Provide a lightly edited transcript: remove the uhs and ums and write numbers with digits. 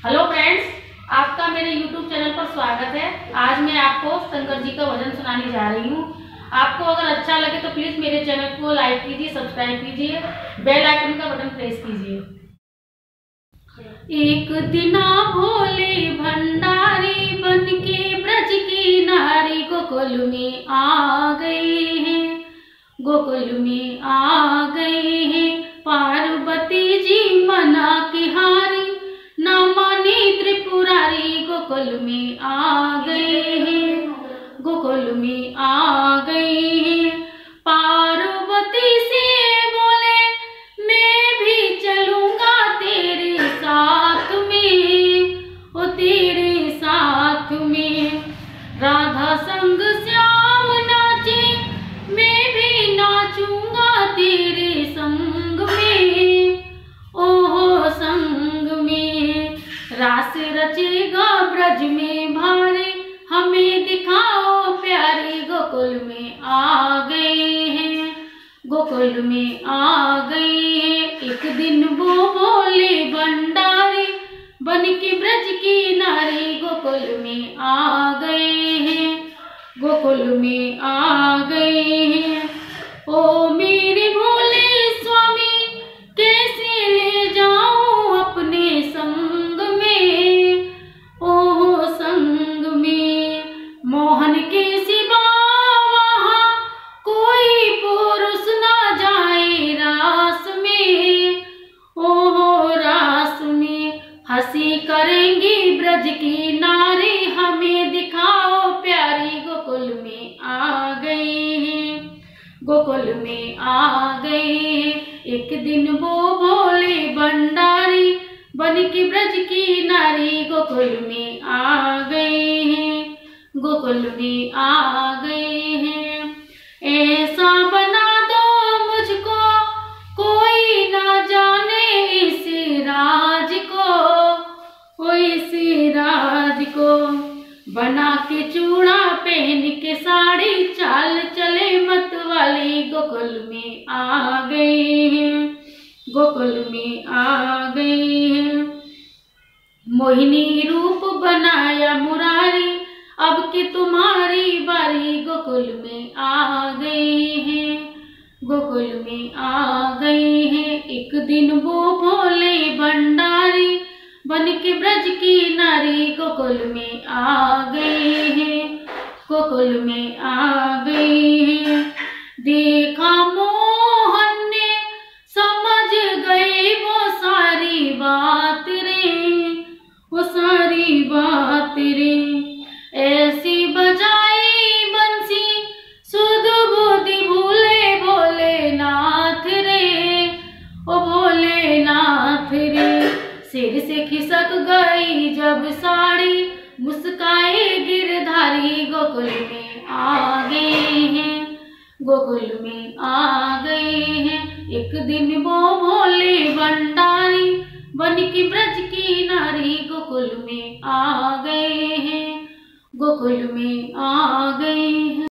Hello friends, आपका मेरे YouTube channel पर स्वागत है। आज मैं आपको शंकर जी का भजन सुनाने जा रही हूँ। आपको अगर अच्छा लगे तो प्लीज मेरे चैनल को लाइक कीजिए, सब्सक्राइब कीजिए, बेल आइकन का बटन प्रेस कीजिए। एक दिना भोले भंडारी बन के ब्रज की नारी गोकुल में आ गए हैं, गोकुल में आ गए हैं। पार्वती जी मना की हारी, ना मानी त्रिपुरारी गोकुल में आ गए हैं, गोकुल में आ गए हैं। पार्वती से बोले मैं भी चलूंगा तेरे साथ में, ओ तेरे साथ में। राधा संग श्याम नाचे, मैं भी नाचूंगा तेरे संग में, ओहो संग में। रास रचेगा ब्रज में भारी, हमें दिखाओ प्यारी। गोकुल में आ गए हैं, गोकुल में आ गए हैं। एक दिन वो भोले भंडारी बन के ब्रज की नारी गोकुल में आ गए हैं, गोकुल में आ गए हैं। ओ मेरे भोले स्वामी, कैसे ले जाऊं अपने संग में, ओहो संग में। मोहन के सिवा वहाँ कोई पुरुष ना जाए रास में, ओहो रास में। हंसी करेंगी ब्रज की नारी, हमें दिखाओ प्यारी। गोकुल में आ गए हैं, गोकुल में आ गए हैं। एक दिन वो भोले भंडारी बन के ब्रज की नारी गोकुल में आ गए हैं, गोकुल में आ गए हैं। ऐसा बना दो मुझको कोई ना जाने इस राज को, ओ इस राज को। बना के चूड़ा पहन के साड़ी, चाल चले मत वाली गोकुल में आ गए हैं, गोकुल में आ गए हैं। मोहिनी रूप बनाया मुरारी, अब की तुम्हारी बारी। गोकुल में आ गए हैं, गोकुल में आ गए हैं। एक दिन वो भोले भंडारी बन के ब्रज की नारी गोकुल में आ गए हैं, गोकुल में आ गए हैं। देखा मोहन ने समझ गए वो सारी बात रे, वो सारी बात रे। ऐसी बजाई बंसी सुध बुद्धि भूले भोलेनाथ रे, ओ भोलेनाथ रे। सिर से खिसक गई जब साड़ी, मुस्काए गिरधारी। गोकुल में आ गए हैं, गोकुल में आ गए हैं। एक दिन वो भोले भंडारी बन के ब्रज की नारी गोकुल में आ गए हैं, गोकुल में आ गए हैं।